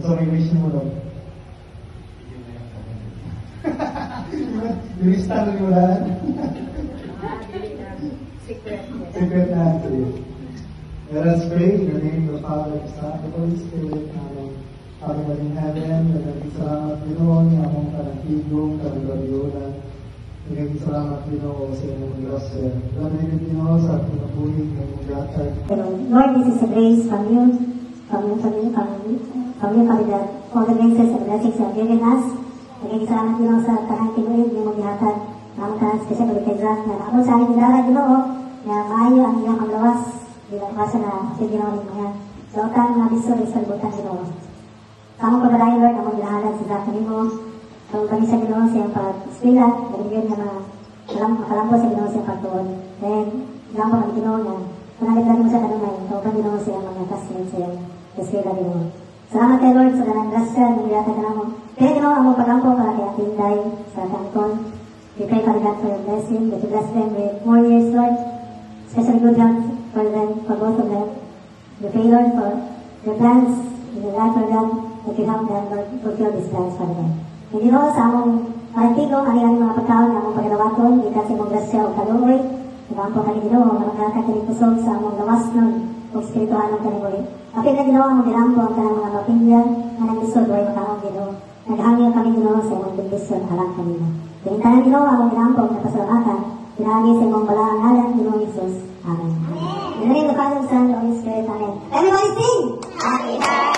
So may wish mo doon. Lista mo yung lahat. Secret na actually. Let us pray in the name of the Father, the Son, and the Holy Spirit. Amen. Father God in heaven, naging salamat Ginoo niya akong kanagtigong, kanagabiyunan. Naging salamat Ginoo sa inyong grasya. Ganun Ginoo sa pinabuhin ng inyong gatay. Lord, this is a grace from you, that all the graces and blessings you have given us. Naging salamat Ginoo sa kanang tinuig ng mga gihatag. Naman ka, special kay Jack, na naabot sa aking nilala Ginoo, na maayo ang iyong kamlawas. Dilakwasan na si Ginoo ng mga lautang na bisor sa libutan Ginoo. Kamong pagkarayo Lord, among ilahalan sa Jack Ginoo. Kamong kami sa Ginoo sa iyong pag-spila, naging na makalampo sa Ginoo sa iyong pagtuon. Then, lampo kami Ginoo na panalitan mo sa kanunay, kamong kami Ginoo sa iyong mga kasmin sa iyong spila Ginoo. Salamat kay Lord sa ganang grasya, nangiyatan ka namo. Kaya Ginoo, among paglampo para kay Atinday sa Cancun. We pray Father God for your blessing, that you bless them with more years, Lord. Especially good health for them, for both of them. We pray, Lord, for your plans in your life, Lord God, that you help them, Lord, fulfill these plans, Father God. And Ginoo, sa among parantigo, ang mga pagkaon na among pagkalawaton, ikas imong grasya o kaluoy. Nagampo kami Ginoo, maragaka kini kusog sa among lawas nun, o espiritual ng kanimuli. Kapit na Ginoo, among ginampo ang kanang mga mapinggan, na nag-isod, way makaong Ginoo. Naghangyo kami Ginoo sa imong bendisyon halang kanina. Tingnan Ginoo, among ginampo na pasalamatan, pinahagi sa imong balaang ngalan, Ginoo Jesus. Amen. In the name of the Father, Son, and Holy Spirit. Amen. Everybody sing! Happy birthday!